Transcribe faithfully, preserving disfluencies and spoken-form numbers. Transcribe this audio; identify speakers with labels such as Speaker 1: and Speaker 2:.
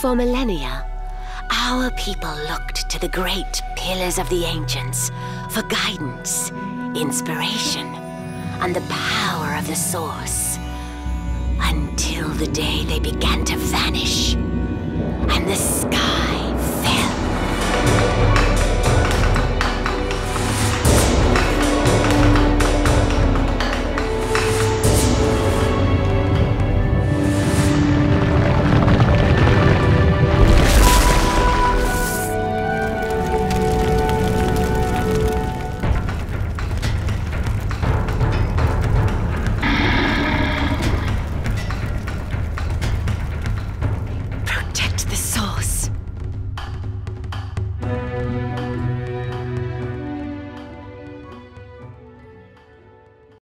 Speaker 1: For millennia, our people looked to the great pillars of the ancients for guidance, inspiration, and the power of the source. Until the day they began to vanish, and the sky fell.